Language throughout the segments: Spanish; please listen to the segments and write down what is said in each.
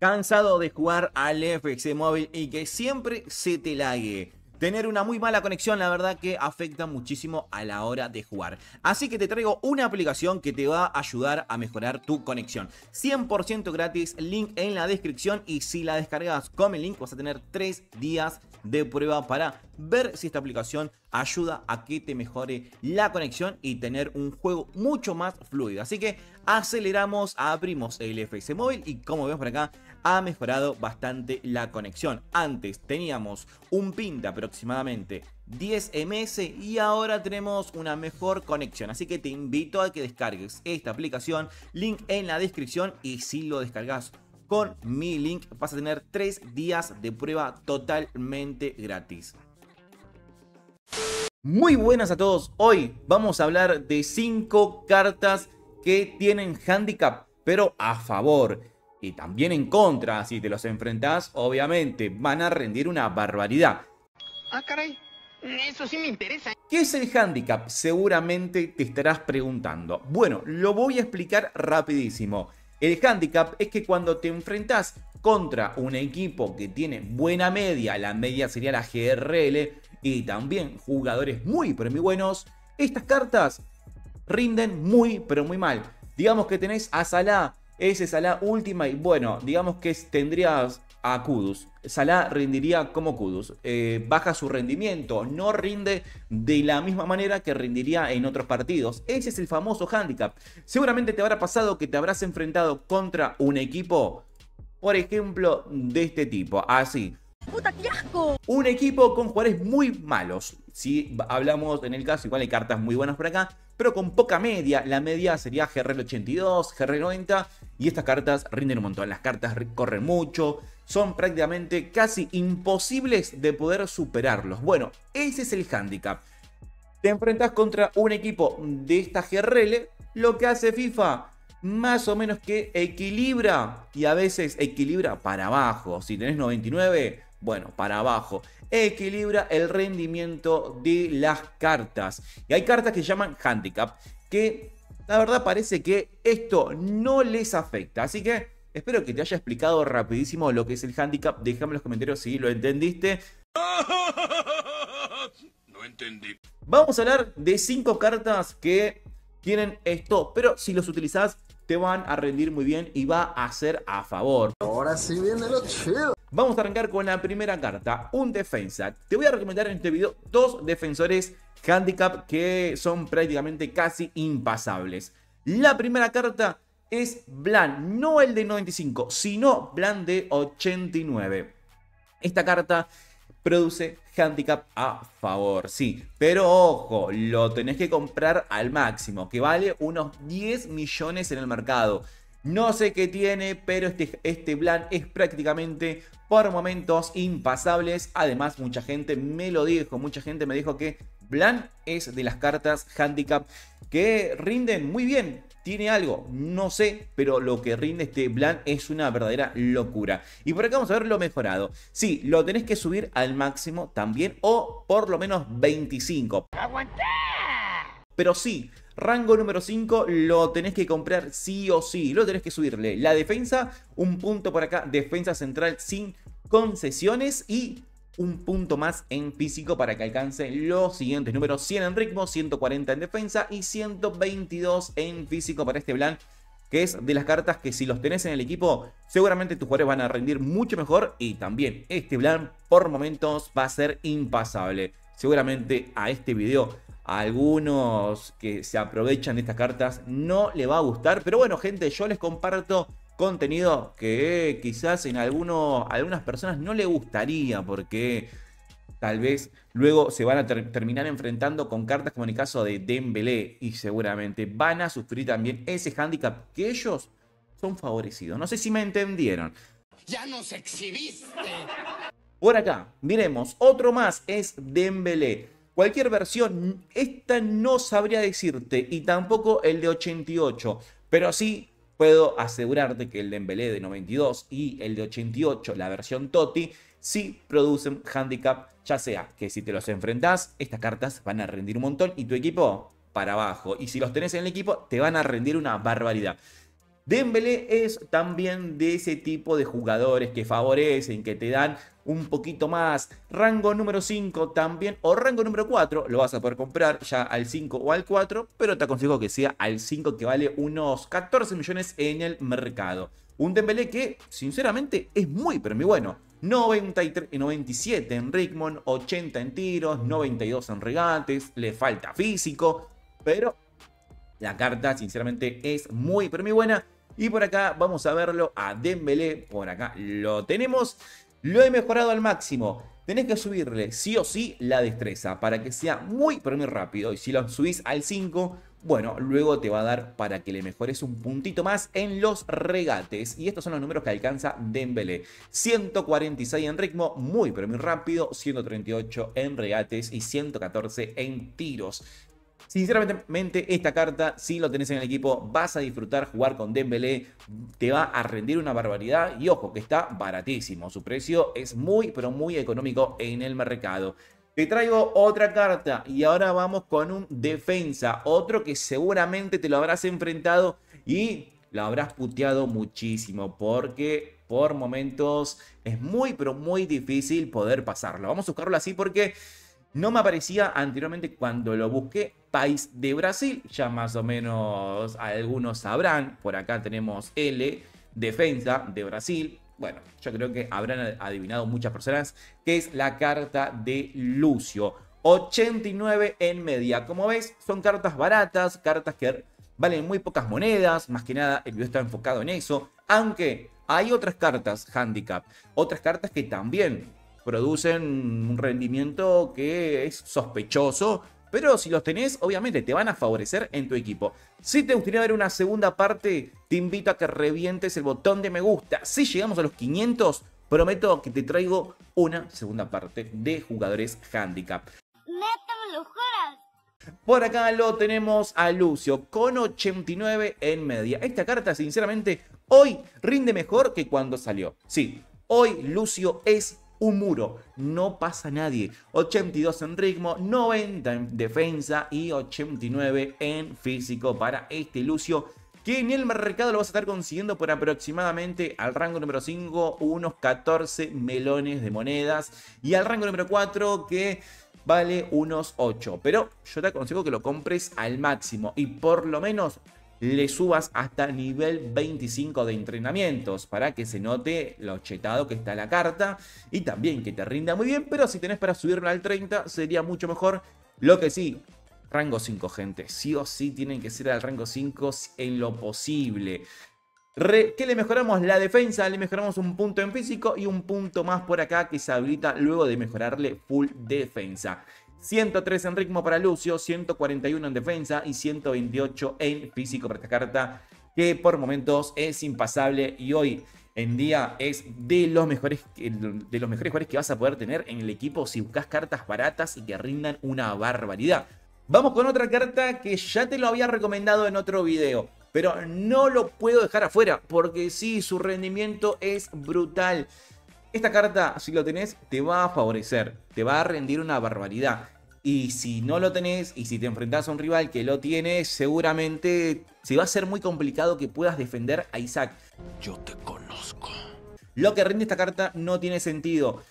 ¿Cansado de jugar al FC Móvil y que siempre se te lague? Tener una muy mala conexión, la verdad que afecta muchísimo a la hora de jugar. Así que te traigo una aplicación que te va a ayudar a mejorar tu conexión. 100% gratis, link en la descripción, y si la descargas con el link vas a tener 3 días de prueba para ver si esta aplicación ayuda a que te mejore la conexión y tener un juego mucho más fluido. Así que aceleramos, abrimos el FC Móvil y como vemos por acá ha mejorado bastante la conexión. Antes teníamos un ping de aproximadamente 10 ms y ahora tenemos una mejor conexión. Así que te invito a que descargues esta aplicación, link en la descripción, y si lo descargas con mi link vas a tener 3 días de prueba totalmente gratis. Muy buenas a todos, hoy vamos a hablar de 5 cartas que tienen handicap pero a favor y también en contra. Si te los enfrentás, obviamente van a rendir una barbaridad. Ah, caray, eso sí me interesa. ¿Qué es el handicap? Seguramente te estarás preguntando. Bueno, lo voy a explicar rapidísimo. El handicap es que cuando te enfrentás contra un equipo que tiene buena media, la media sería la GRL, y también jugadores muy pero muy buenos, estas cartas rinden muy pero muy mal. Digamos que tenés a Salah, ese Salah Ultimate, bueno, digamos que tendrías a Kudus. Salah rendiría como Kudus, baja su rendimiento, no rinde de la misma manera que rendiría en otros partidos. Ese es el famoso handicap. Seguramente te habrá pasado que te habrás enfrentado contra un equipo, por ejemplo, de este tipo, así. ¡Puta, qué asco! Un equipo con jugadores muy malos. Si hablamos en el caso, igual hay cartas muy buenas por acá, pero con poca media. La media sería GRL 82, GRL 90, y estas cartas rinden un montón. Las cartas corren mucho, son prácticamente casi imposibles de poder superarlos. Bueno, ese es el handicap. Te enfrentas contra un equipo de esta GRL, lo que hace FIFA más o menos que equilibra, y a veces equilibra para abajo. Si tenés 99, bueno, para abajo. Equilibra el rendimiento de las cartas. Y hay cartas que se llaman handicap, que la verdad parece que esto no les afecta. Así que espero que te haya explicado rapidísimo lo que es el handicap. Déjame en los comentarios si lo entendiste. No entendí. Vamos a hablar de 5 cartas que tienen esto, pero si los utilizás te van a rendir muy bien y va a ser a favor. Ahora sí viene lo chido. Vamos a arrancar con la primera carta, un defensa. Te voy a recomendar en este video 2 defensores handicap que son prácticamente casi impasables. La primera carta es Blan, no el de 95, sino Blan de 89. Esta carta produce handicap a favor, sí, pero ojo, lo tenés que comprar al máximo, que vale unos 10 millones en el mercado. No sé qué tiene, pero este Blan es prácticamente por momentos impasables. Además, mucha gente me lo dijo, mucha gente me dijo que Blan es de las cartas handicap que rinden muy bien. Tiene algo, no sé, pero lo que rinde este Blan es una verdadera locura. Y por acá vamos a ver lo mejorado. Sí, lo tenés que subir al máximo también, o por lo menos 25. ¡Aguantá! Pero sí, rango número 5 lo tenés que comprar sí o sí. Lo tenés que subirle la defensa, un punto por acá, defensa central sin concesiones, y un punto más en físico para que alcance los siguientes números: 100 en ritmo, 140 en defensa y 122 en físico para este Blan, que es de las cartas que si los tenés en el equipo seguramente tus jugadores van a rendir mucho mejor. Y también este Blan por momentos va a ser impasable. Seguramente a este video a algunos que se aprovechan de estas cartas no le va a gustar, pero bueno, gente, yo les comparto contenido que quizás en algunas personas no le gustaría, porque tal vez luego se van a terminar enfrentando con cartas como en el caso de Dembélé, y seguramente van a sufrir también ese handicap que ellos son favorecidos. No sé si me entendieron. ¡Ya nos exhibiste! Por acá, miremos, otro más es Dembélé. Cualquier versión, esta no sabría decirte, y tampoco el de 88, pero sí puedo asegurarte que el Dembélé de 92 y el de 88, la versión Totti, sí producen handicap, ya sea que si te los enfrentás, estas cartas van a rendir un montón y tu equipo para abajo. Y si los tenés en el equipo, te van a rendir una barbaridad. Dembélé es también de ese tipo de jugadores que favorecen, que te dan un poquito más. Rango número 5 también, o rango número 4, lo vas a poder comprar ya al 5 o al 4, pero te aconsejo que sea al 5, que vale unos 14 millones en el mercado. Un Dembélé que, sinceramente, es muy, pero muy bueno. 93, 97 en Rickmond, 80 en tiros, 92 en regates, le falta físico, pero la carta, sinceramente, es muy, pero muy buena. Y por acá vamos a verlo a Dembélé. Por acá lo tenemos. Lo he mejorado al máximo. Tenés que subirle sí o sí la destreza para que sea muy, pero muy rápido. Y si lo subís al 5, bueno, luego te va a dar para que le mejores un puntito más en los regates. Y estos son los números que alcanza Dembélé. 146 en ritmo, muy, pero muy rápido. 138 en regates y 114 en tiros. Sinceramente, esta carta, si lo tenés en el equipo, vas a disfrutar jugar con Dembélé, te va a rendir una barbaridad y ojo que está baratísimo, su precio es muy pero muy económico en el mercado. Te traigo otra carta y ahora vamos con un defensa, otro que seguramente te lo habrás enfrentado y lo habrás puteado muchísimo porque por momentos es muy pero muy difícil poder pasarlo. Vamos a buscarlo así porque no me aparecía anteriormente cuando lo busqué. País de Brasil, ya más o menos algunos sabrán. Por acá tenemos L, defensa de Brasil. Bueno, yo creo que habrán adivinado muchas personas que es la carta de Lucio. 89 en media. Como ves, son cartas baratas, cartas que valen muy pocas monedas. Más que nada, el video está enfocado en eso. Aunque hay otras cartas handicap, otras cartas que también producen un rendimiento que es sospechoso, pero si los tenés, obviamente te van a favorecer en tu equipo. Si te gustaría ver una segunda parte, te invito a que revientes el botón de me gusta. Si llegamos a los 500, prometo que te traigo una segunda parte de jugadores handicap. ¡Neta, me lo juras! Por acá lo tenemos a Lucio con 89 en media. Esta carta, sinceramente, hoy rinde mejor que cuando salió. Sí, hoy Lucio es un muro, no pasa nadie. 82 en ritmo, 90 en defensa y 89 en físico para este Lucio, que en el mercado lo vas a estar consiguiendo por aproximadamente al rango número 5 unos 14 melones de monedas y al rango número 4 que vale unos 8. Pero yo te aconsejo que lo compres al máximo y por lo menos le subas hasta nivel 25 de entrenamientos para que se note lo chetado que está la carta y también que te rinda muy bien, pero si tenés para subirlo al 30 sería mucho mejor. Lo que sí, rango 5, gente, sí o sí tienen que ser al rango 5 en lo posible. ¿Qué le mejoramos? La defensa, le mejoramos un punto en físico y un punto más por acá que se habilita luego de mejorarle full defensa. 103 en ritmo para Lucio, 141 en defensa y 128 en físico para esta carta que por momentos es impasable y hoy en día es de los mejores jugadores que vas a poder tener en el equipo si buscas cartas baratas y que rindan una barbaridad. Vamos con otra carta que ya te lo había recomendado en otro video, pero no lo puedo dejar afuera porque sí, su rendimiento es brutal. Esta carta, si lo tenés, te va a favorecer, te va a rendir una barbaridad. Y si no lo tenés, y si te enfrentás a un rival que lo tiene, seguramente se va a ser muy complicado que puedas defender a Isaac. Yo te conozco. Lo que rinde esta carta no tiene sentido.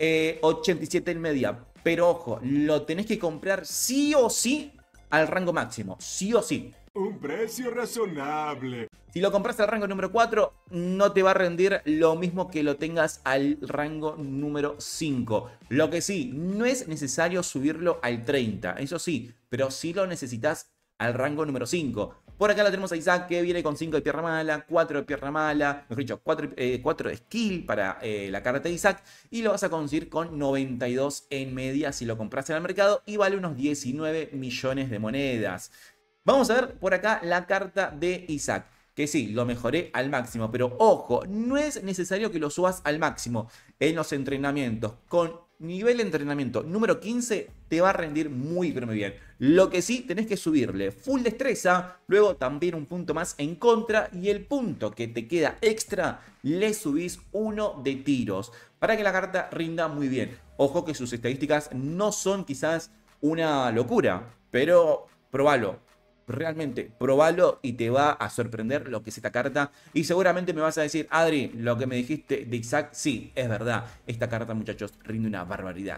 87 en media. Pero ojo, lo tenés que comprar sí o sí al rango máximo. Sí o sí. Un precio razonable. Si lo compras al rango número 4, no te va a rendir lo mismo que lo tengas al rango número 5. Lo que sí, no es necesario subirlo al 30, eso sí, pero sí lo necesitas al rango número 5. Por acá la tenemos a Isaac que viene con 5 de pierna mala, 4 de pierna mala, mejor dicho, 4 de skill para la carta de Isaac. Y lo vas a conseguir con 92 en media si lo compras en el mercado y vale unos 19 millones de monedas. Vamos a ver por acá la carta de Isaac, que sí, lo mejoré al máximo, pero ojo, no es necesario que lo subas al máximo en los entrenamientos. Con nivel de entrenamiento número 15 te va a rendir muy pero muy bien. Lo que sí, tenés que subirle full destreza, luego también un punto más en contra y el punto que te queda extra le subís 1 de tiros para que la carta rinda muy bien. Ojo que sus estadísticas no son quizás una locura, pero probalo. realmente probalo y te va a sorprender lo que es esta carta. Y seguramente me vas a decir, Adri, lo que me dijiste de Isaac, sí, es verdad. Esta carta, muchachos, rinde una barbaridad.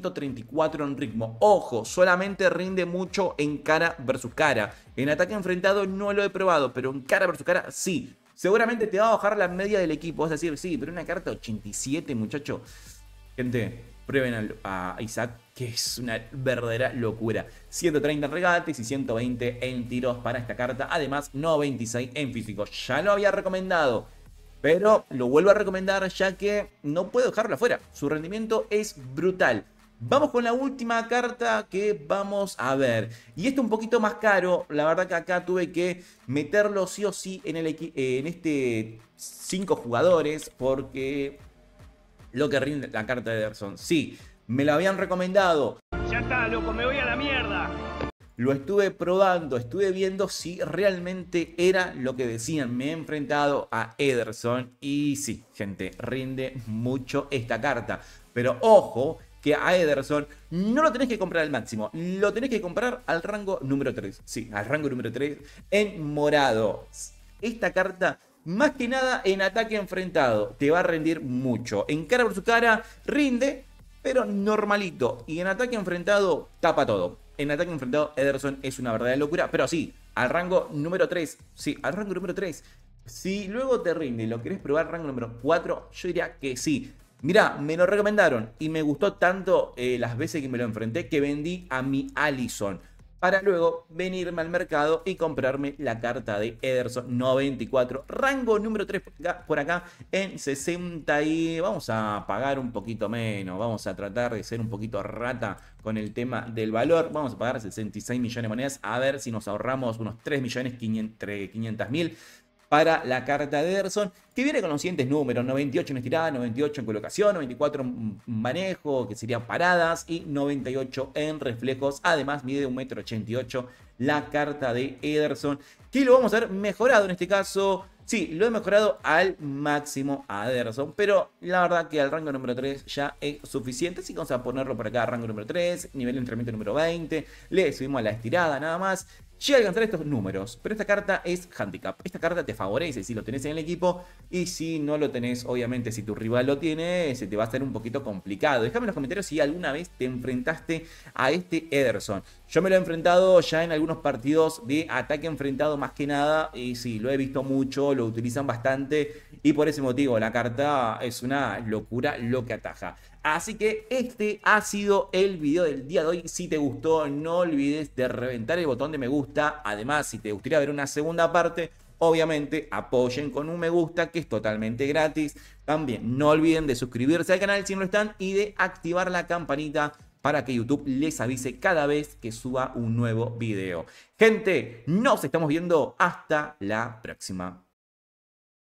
134 en ritmo. Ojo, solamente rinde mucho en cara versus cara. En ataque enfrentado no lo he probado, pero en cara versus cara sí. Seguramente te va a bajar la media del equipo. Vas a decir, sí, pero una carta 87, muchacho. Gente, prueben a Isaac, que es una verdadera locura. 130 en regates y 120 en tiros para esta carta. Además, 96 en físico. Ya lo había recomendado, pero lo vuelvo a recomendar ya que no puedo dejarlo afuera. Su rendimiento es brutal. Vamos con la última carta que vamos a ver. Y esto un poquito más caro. La verdad que acá tuve que meterlo sí o sí en este 5 jugadores. Porque lo que rinde la carta de Ederson. Sí, me lo habían recomendado. Ya está, loco, me voy a la mierda. Lo estuve probando, estuve viendo si realmente era lo que decían. Me he enfrentado a Ederson y sí, gente, rinde mucho esta carta. Pero ojo, que a Ederson no lo tenés que comprar al máximo, lo tenés que comprar al rango número 3. Sí, al rango número 3 en morado. Esta carta, más que nada en ataque enfrentado, te va a rendir mucho. En cara por su cara, rinde, pero normalito. Y en ataque enfrentado, tapa todo. En ataque enfrentado, Ederson es una verdadera locura. Pero sí, al rango número 3. Sí, al rango número 3. Si luego te rinde y lo querés probar al rango número 4, yo diría que sí. Mirá, me lo recomendaron y me gustó tanto las veces que me lo enfrenté que vendí a mi Alisson para luego venirme al mercado y comprarme la carta de Ederson 94, rango número 3 por acá en 60 y vamos a pagar un poquito menos, vamos a tratar de ser un poquito rata con el tema del valor, vamos a pagar 66 millones de monedas, a ver si nos ahorramos unos 3 millones 500.000 para la carta de Ederson, que viene con los siguientes números: 98 en estirada, 98 en colocación, 94 en manejo, que serían paradas, y 98 en reflejos. Además, mide 1,88 m la carta de Ederson, que lo vamos a ver mejorado en este caso. Sí, lo he mejorado al máximo a Ederson, pero la verdad que al rango número 3 ya es suficiente. Así que vamos a ponerlo por acá, rango número 3, nivel de entrenamiento número 20, le subimos a la estirada nada más. Llega a alcanzar estos números, pero esta carta es handicap. Esta carta te favorece si lo tenés en el equipo, y si no lo tenés, obviamente, si tu rival lo tiene, se te va a hacer un poquito complicado. Déjame en los comentarios si alguna vez te enfrentaste a este Ederson. Yo me lo he enfrentado ya en algunos partidos de ataque enfrentado más que nada, y sí, lo he visto mucho, lo utilizan bastante, y por ese motivo la carta es una locura lo que ataja. Así que este ha sido el video del día de hoy. Si te gustó, no olvides de reventar el botón de me gusta. Además, si te gustaría ver una segunda parte, obviamente apoyen con un me gusta, que es totalmente gratis. También no olviden de suscribirse al canal si no lo están y de activar la campanita para que YouTube les avise cada vez que suba un nuevo video. Gente, nos estamos viendo hasta la próxima.